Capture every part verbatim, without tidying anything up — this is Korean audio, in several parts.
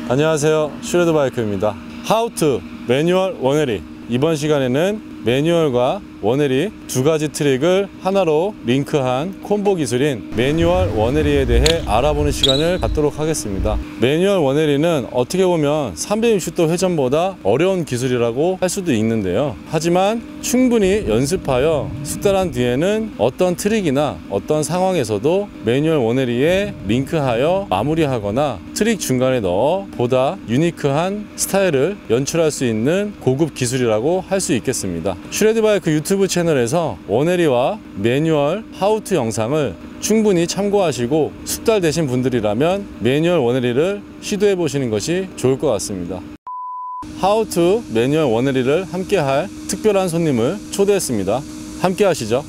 안녕하세요, 슈레드 바이크입니다. How to 매뉴얼 원회리. 이번 시간에는 매뉴얼과 원회리 두 가지 트릭을 하나로 링크한 콤보 기술인 매뉴얼 원회리에 대해 알아보는 시간을 갖도록 하겠습니다. 매뉴얼 원회리는 어떻게 보면 삼백육십 도 회전보다 어려운 기술이라고 할 수도 있는데요. 하지만 충분히 연습하여 숙달한 뒤에는 어떤 트릭이나 어떤 상황에서도 매뉴얼 원회리에 링크하여 마무리하거나 트릭 중간에 넣어 보다 유니크한 스타일을 연출할 수 있는 고급 기술이라고 할 수 있겠습니다. 슈레드 바이크 유튜브 채널에서 원회리와 매뉴얼 하우투 영상을 충분히 참고하시고 숙달되신 분들이라면 매뉴얼 원회리를 시도해 보시는 것이 좋을 것 같습니다. 하우투 매뉴얼 원회리를 함께 할 특별한 손님을 초대했습니다. 함께 하시죠.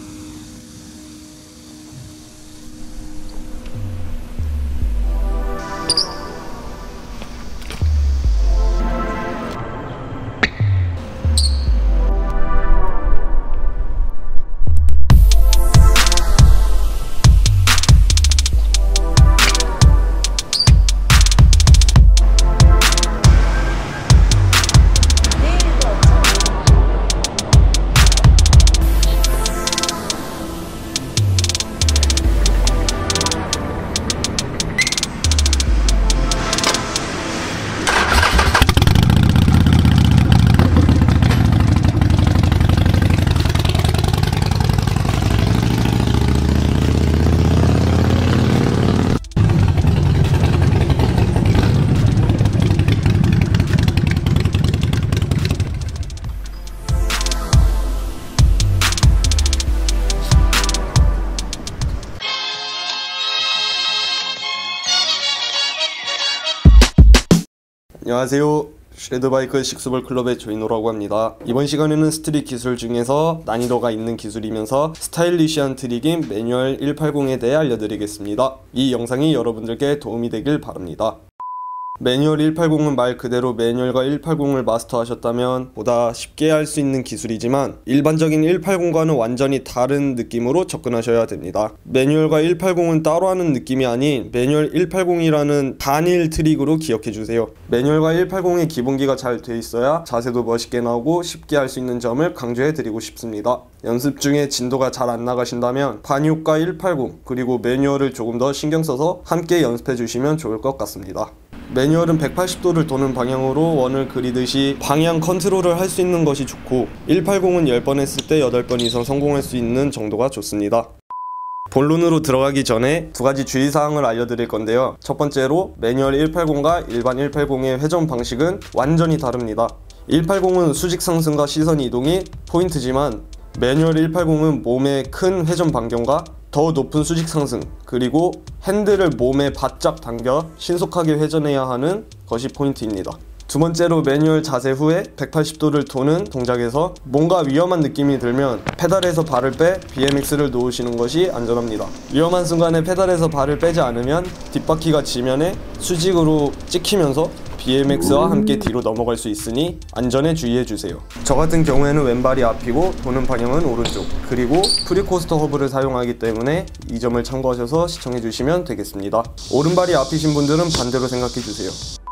안녕하세요, 슈레드 바이크 식스볼 클럽의 조인호라고 합니다. 이번 시간에는 스트릿 기술 중에서 난이도가 있는 기술이면서 스타일리시한 트릭인 매뉴얼 백팔십에 대해 알려드리겠습니다. 이 영상이 여러분들께 도움이 되길 바랍니다. 매뉴얼 백팔십은 말 그대로 매뉴얼과 백팔십을 마스터하셨다면 보다 쉽게 할 수 있는 기술이지만 일반적인 백팔십과는 완전히 다른 느낌으로 접근하셔야 됩니다. 매뉴얼과 백팔십은 따로 하는 느낌이 아닌 매뉴얼 백팔십이라는 단일 트릭으로 기억해주세요. 매뉴얼과 백팔십의 기본기가 잘 돼 있어야 자세도 멋있게 나오고 쉽게 할 수 있는 점을 강조해드리고 싶습니다. 연습 중에 진도가 잘 안 나가신다면 반육과 백팔십 그리고 매뉴얼을 조금 더 신경 써서 함께 연습해 주시면 좋을 것 같습니다. 매뉴얼은 백팔십 도를 도는 방향으로 원을 그리듯이 방향 컨트롤을 할 수 있는 것이 좋고 백팔십은 십 번 했을 때 여덟 번 이상 성공할 수 있는 정도가 좋습니다. 본론으로 들어가기 전에 두 가지 주의사항을 알려드릴 건데요. 첫 번째로 매뉴얼 백팔십과 일반 백팔십의 회전 방식은 완전히 다릅니다. 백팔십은 수직 상승과 시선 이동이 포인트지만 매뉴얼 백팔십은 몸의 큰 회전 반경과 더 높은 수직 상승 그리고 핸들을 몸에 바짝 당겨 신속하게 회전해야 하는 것이 포인트입니다. 두 번째로 매뉴얼 자세 후에 백팔십 도를 도는 동작에서 뭔가 위험한 느낌이 들면 페달에서 발을 빼 비엠엑스를 놓으시는 것이 안전합니다. 위험한 순간에 페달에서 발을 빼지 않으면 뒷바퀴가 지면에 수직으로 찍히면서 비엠엑스와 함께 뒤로 넘어갈 수 있으니 안전에 주의해주세요. 저 같은 경우에는 왼발이 앞이고 도는 방향은 오른쪽, 그리고 프리코스터 허브를 사용하기 때문에 이 점을 참고하셔서 시청해주시면 되겠습니다. 오른발이 앞이신 분들은 반대로 생각해주세요.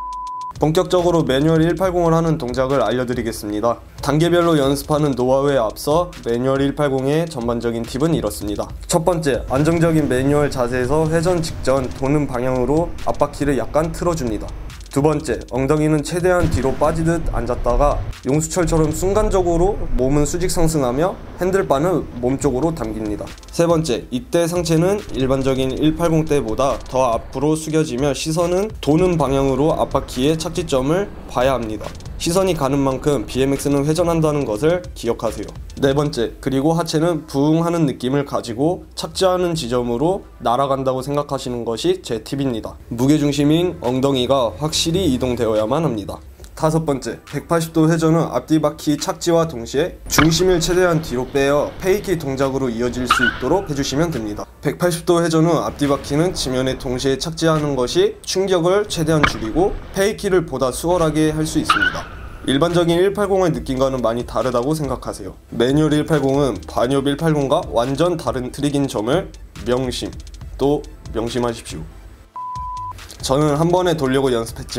본격적으로 매뉴얼 백팔십을 하는 동작을 알려드리겠습니다. 단계별로 연습하는 노하우에 앞서 매뉴얼 백팔십의 전반적인 팁은 이렇습니다. 첫 번째, 안정적인 매뉴얼 자세에서 회전 직전 도는 방향으로 앞바퀴를 약간 틀어줍니다. 두 번째, 엉덩이는 최대한 뒤로 빠지듯 앉았다가 용수철처럼 순간적으로 몸은 수직 상승하며 핸들바는 몸쪽으로 당깁니다. 세 번째, 이때 상체는 일반적인 백팔십 때보다 더 앞으로 숙여지며 시선은 도는 방향으로 앞바퀴의 착지점을 봐야 합니다. 시선이 가는 만큼 비엠엑스는 회전한다는 것을 기억하세요. 네 번째, 그리고 하체는 부응하는 느낌을 가지고 착지하는 지점으로 날아간다고 생각하시는 것이 제 팁입니다. 무게중심인 엉덩이가 확실히 이동되어야만 합니다. 다섯 번째, 백팔십 도 회전은 앞뒤 바퀴 착지와 동시에 중심을 최대한 뒤로 빼어 페이키 동작으로 이어질 수 있도록 해주시면 됩니다. 백팔십 도 회전 후 앞뒤 바퀴는 지면에 동시에 착지하는 것이 충격을 최대한 줄이고 페이키를 보다 수월하게 할 수 있습니다. 일반적인 백팔십의 느낌과는 많이 다르다고 생각하세요. 매뉴얼 백팔십은 반엽 백팔십과 완전 다른 트릭인 점을 명심, 또 명심하십시오. 저는 한 번에 돌려고 연습했지만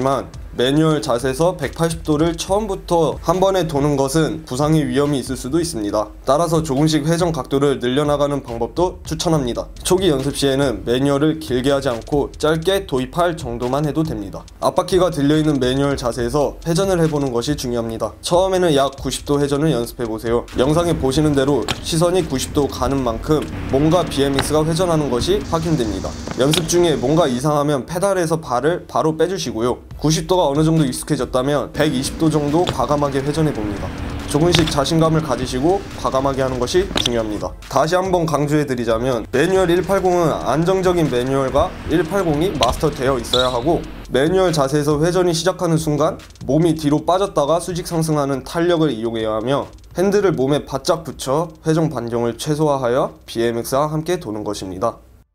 매뉴얼 자세에서 백팔십 도를 처음부터 한 번에 도는 것은 부상의 위험이 있을 수도 있습니다. 따라서 조금씩 회전 각도를 늘려나가는 방법도 추천합니다. 초기 연습 시에는 매뉴얼을 길게 하지 않고 짧게 도입할 정도만 해도 됩니다. 앞바퀴가 들려있는 매뉴얼 자세에서 회전을 해보는 것이 중요합니다. 처음에는 약 구십 도 회전을 연습해보세요. 영상에 보시는 대로 시선이 구십 도 가는 만큼 몸과 비엠엑스가 회전하는 것이 확인됩니다. 연습 중에 뭔가 이상하면 페달에서 발을 바로 빼주시고요. 구십 도가 어느 정도 익숙해졌다면 백이십 도 정도 과감하게 회전해봅니다. 조금씩 자신감을 가지시고 과감하게 하는 것이 중요합니다. 다시 한번 강조해드리자면 매뉴얼 백팔십은 안정적인 매뉴얼과 백팔십이 마스터되어 있어야 하고, 매뉴얼 자세에서 회전이 시작하는 순간 몸이 뒤로 빠졌다가 수직 상승하는 탄력을 이용해야 하며, 핸들을 몸에 바짝 붙여 회전 반경을 최소화하여 비엠엑스와 함께 도는 것입니다.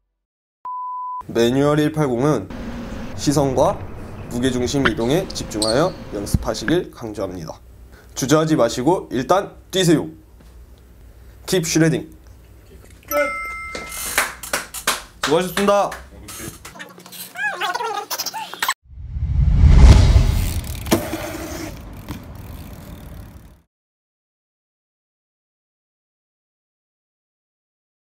매뉴얼 백팔십은 시선과 무게중심 이동에 집중하여 연습하시길 강조합니다. 주저하지 마시고 일단 뛰세요. Keep shredding. 끝! 수고하셨습니다.